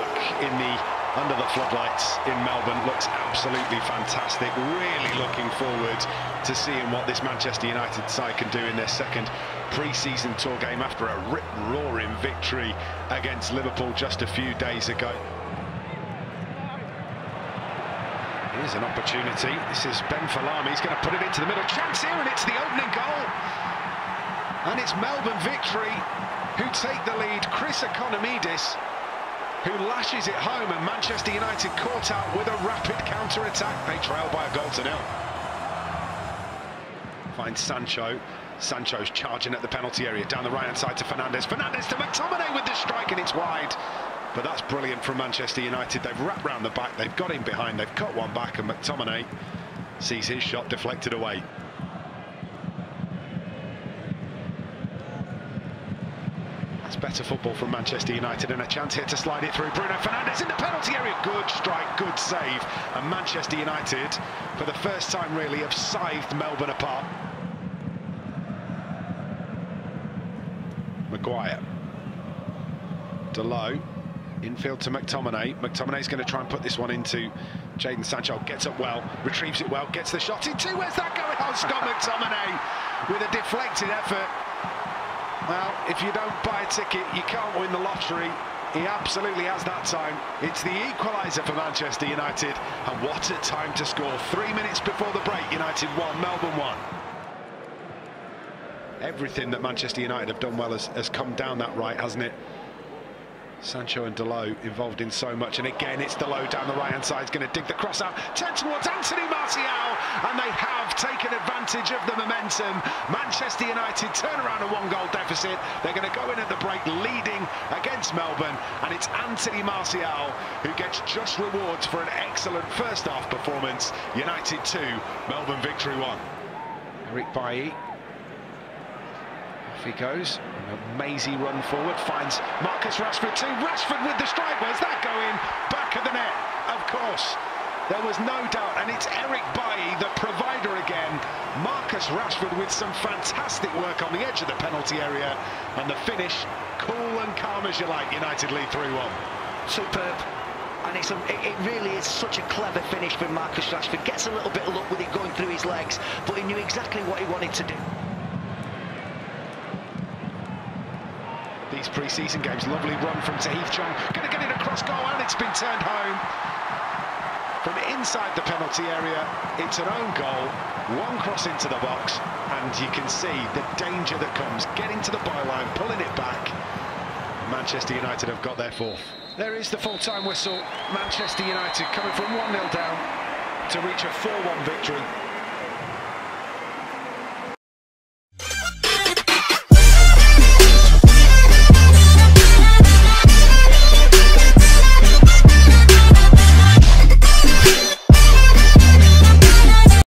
back under the floodlights in Melbourne looks absolutely fantastic. Really looking forward to seeing what this Manchester United side can do in their second pre-season tour game after a rip-roaring victory against Liverpool just a few days ago. Here's an opportunity. This is Ben Falami. He's going to put it into the middle. Chance here, and it's the opening goal. And it's Melbourne Victory who take the lead. Chris Economidis, who lashes it home, and Manchester United caught out with a rapid counter-attack. They trail by a goal to nil. Finds Sancho. Sancho's charging at the penalty area, down the right-hand side to Fernandes. Fernandes to McTominay with the strike, and it's wide. But that's brilliant from Manchester United. They've wrapped round the back, they've got him behind, they've cut one back, and McTominay sees his shot deflected away. That's better football from Manchester United, and a chance here to slide it through. Bruno Fernandes in the penalty area. Good strike, good save. And Manchester United, for the first time really, have scythed Melbourne apart. Maguire. Dalot. Infield to McTominay. McTominay's going to try and put this one into Jadon Sancho. Gets up well, retrieves it well, gets the shot into. Where's that going? Oh, Scott McTominay with a deflected effort. Well, if you don't buy a ticket, you can't win the lottery. He absolutely has that time. It's the equaliser for Manchester United. And what a time to score. 3 minutes before the break, United 1, Melbourne 1. Everything that Manchester United have done well has come down that right, hasn't it? Sancho and Dalot involved in so much, and again it's Dalot down the right hand side. He's going to dig the cross out, turn towards Anthony Martial, and they have taken advantage of the momentum. Manchester United turn around a 1-goal deficit. They're going to go in at the break leading against Melbourne, and it's Anthony Martial who gets just rewards for an excellent first half performance. United 2, Melbourne Victory 1. Eric Bailly. Off he goes, a mazy run forward, finds Marcus Rashford too. Rashford with the strike, where's that going? Back of the net, of course. There was no doubt, and it's Eric Bailly, the provider again. Marcus Rashford with some fantastic work on the edge of the penalty area, and the finish, cool and calm as you like. United lead 3-1. Superb. And it really is such a clever finish from Marcus Rashford. Gets a little bit of luck with it going through his legs, but he knew exactly what he wanted to do. These pre-season games, lovely run from Tahith Chong, going to get it across goal, and it's been turned home. From inside the penalty area, it's an own goal, one cross into the box, and you can see the danger that comes, getting to the byline, pulling it back. Manchester United have got their fourth. There is the full-time whistle. Manchester United coming from 1-0 down to reach a 4-1 victory.